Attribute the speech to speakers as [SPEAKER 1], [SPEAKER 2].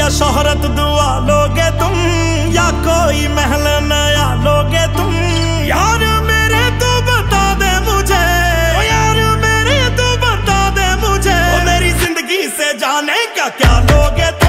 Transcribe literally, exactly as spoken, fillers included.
[SPEAKER 1] क्या शोहरत दुआ लोगे तुम, या कोई महल नया लोगे तुम? यार मेरे तू बता दे मुझे, ओ यार मेरे तू बता दे मुझे, ओ मेरी जिंदगी से जाने का क्या लोगे तुम?